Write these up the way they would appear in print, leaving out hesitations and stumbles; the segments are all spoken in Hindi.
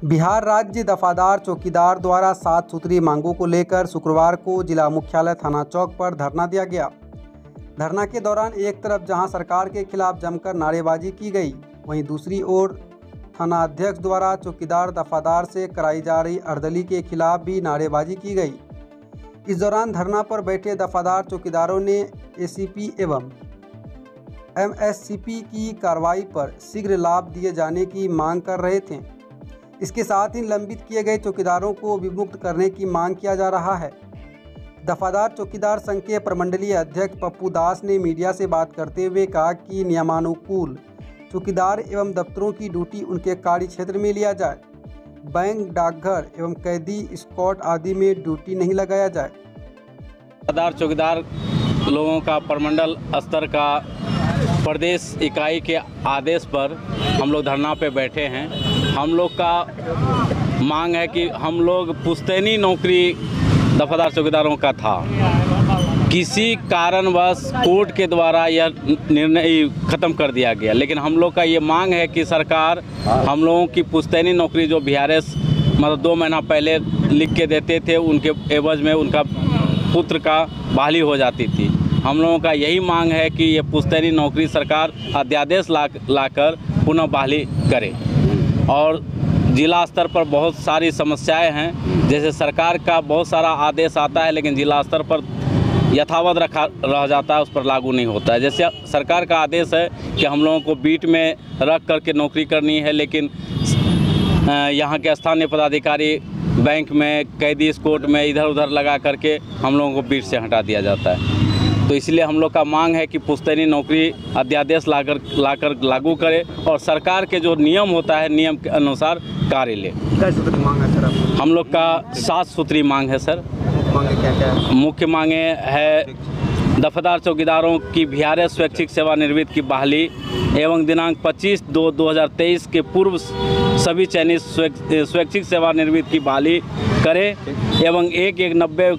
बिहार राज्य दफादार चौकीदार द्वारा 7 सूत्री मांगों को लेकर शुक्रवार को जिला मुख्यालय थाना चौक पर धरना दिया गया। धरना के दौरान एक तरफ जहां सरकार के खिलाफ जमकर नारेबाजी की गई, वहीं दूसरी ओर थाना अध्यक्ष द्वारा चौकीदार दफादार से कराई जा रही अर्दली के खिलाफ भी नारेबाजी की गई। इस दौरान धरना पर बैठे दफादार चौकीदारों ने एसीपी एवं एमएससीपी की कार्रवाई पर शीघ्र लाभ दिए जाने की मांग कर रहे थे। इसके साथ ही निलंबित किए गए चौकीदारों को विमुक्त करने की मांग किया जा रहा है। दफादार चौकीदार संघ के प्रमंडलीय अध्यक्ष पप्पू दास ने मीडिया से बात करते हुए कहा कि नियमानुकूल चौकीदार एवं दफ्तरों की ड्यूटी उनके कार्य क्षेत्र में लिया जाए। बैंक, डाकघर एवं कैदी, स्कॉट आदि में ड्यूटी नहीं लगाया जाए। दफादार चौकीदार लोगों का प्रमंडल स्तर का प्रदेश इकाई के आदेश पर हम लोग धरना पे बैठे हैं। हम लोग का मांग है कि हम लोग पुश्तैनी नौकरी दफादार चौकीदारों का था। किसी कारणवश कोर्ट के द्वारा यह निर्णय ख़त्म कर दिया गया, लेकिन हम लोग का ये मांग है कि सरकार हम लोगों की पुश्तैनी नौकरी जो VRS मतलब 2 महीना पहले लिख के देते थे, उनके एवज में उनका पुत्र का बहाली हो जाती थी। हम लोगों का यही मांग है कि ये पुश्तैनी नौकरी सरकार अध्यादेश लाकर पुनः बहाली करे। और जिला स्तर पर बहुत सारी समस्याएं हैं, जैसे सरकार का बहुत सारा आदेश आता है लेकिन जिला स्तर पर यथावत रह जाता है, उस पर लागू नहीं होता है। जैसे सरकार का आदेश है कि हम लोगों को बीट में रख करके नौकरी करनी है, लेकिन यहाँ के स्थानीय पदाधिकारी बैंक में, कैदी, स्कॉट में इधर उधर लगा करके हम लोगों को बीट से हटा दिया जाता है। तो इसलिए हम लोग का मांग है कि पुश्तैनी नौकरी अध्यादेश लाकर लागू करे और सरकार के जो नियम होता है, नियम के अनुसार कार्य ले। क्या सूत्री मांग है सर आपकी? हम लोग का 7 सूत्री मांग है सर। क्या है? मुख्य मांगे है दफादार चौकीदारों की VRS स्वैच्छिक सेवानिवृत्त की बहाली एवं दिनांक 25/2/2023 के पूर्व सभी चयनित स्वैच्छिक सेवानिवृत्त की बहाली करे एवं 1/1/90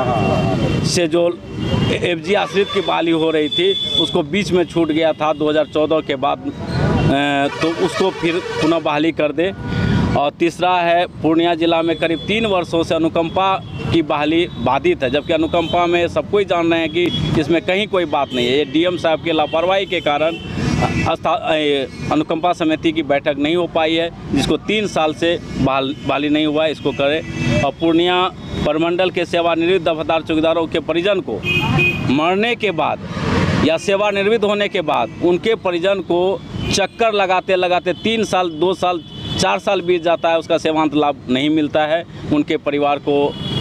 से जो FG आश्रित की बहाली हो रही थी उसको बीच में छूट गया था 2014 के बाद, तो उसको फिर पुनः बहाली कर दे। और तीसरा है पूर्णिया जिला में करीब 3 वर्षों से अनुकंपा की बहाली बाधित है, जबकि अनुकंपा में सब कोई जान रहे हैं कि इसमें कहीं कोई बात नहीं है। ये DM साहब की लापरवाही के कारण अनुकंपा समिति की बैठक नहीं हो पाई है, जिसको 3 साल से बहाली नहीं हुआ है, इसको करे। और पूर्णिया प्रमंडल के सेवानिवृत्त दफादार चौकीदारों के परिजन को मरने के बाद या सेवानिवृत्त होने के बाद उनके परिजन को चक्कर लगाते लगाते 3 साल, 2 साल, 4 साल बीत जाता है, उसका सेवांत लाभ नहीं मिलता है। उनके परिवार को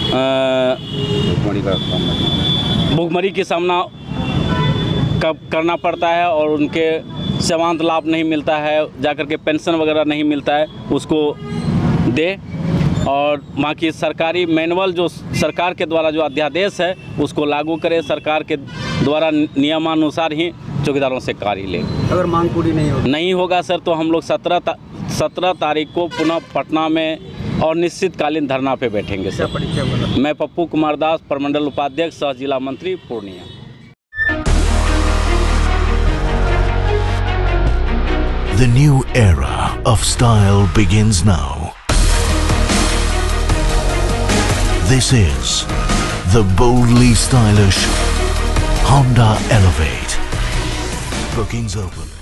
भुखमरी की सामना करना पड़ता है और उनके सेवांत लाभ नहीं मिलता है, जाकर के पेंशन वगैरह नहीं मिलता है, उसको दे। और बाकी सरकारी मैनुअल जो सरकार के द्वारा जो अध्यादेश है उसको लागू करे, सरकार के द्वारा नियमानुसार ही चौकीदारों से कार्य ले। अगर मांग पूरी नहीं होगा सर तो हम लोग 17 तारीख को पुनः पटना में और निश्चितकालीन धरना पे बैठेंगे सर। मैं पप्पू कुमार दास, प्रमंडल उपाध्यक्ष, सह जिला मंत्री, Purnia. The new era of style begins now. This is the boldly stylish Honda Elevate. Bookings open.